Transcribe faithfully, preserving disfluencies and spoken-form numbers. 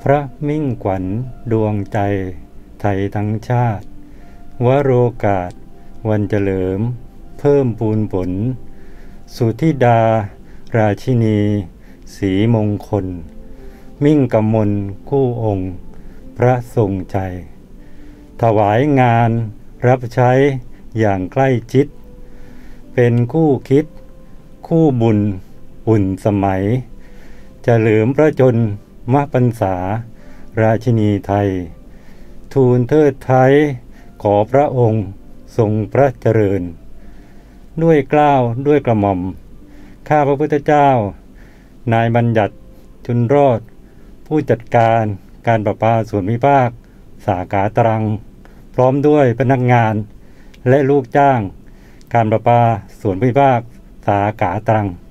พระมิ่งขวัญดวงใจไทยทั้งชาติวโรกาสวันเฉลิมเพิ่มพูนผลสุธิดาราชินีศรีมงคลมิ่งกมลคู่องค์พระทรงใจถวายงานรับใช้อย่างใกล้ชิดเป็นคู่คิดคู่บุญอุ่นสมัยเฉลิมพระชนมพรรษาราชินีไทยทูลเทิดไทยขอพระองค์ทรงพระเจริญด้วยเกล้าด้วยกระหม่อมข้าพระพุทธเจ้านายบัญญัติจุนรอดผู้จัดการการประปาส่วนภูมิภาคสาขาตรังพร้อมด้วยพนักงานและลูกจ้างการประปาส่วนภูมิภาคสาขาตรัง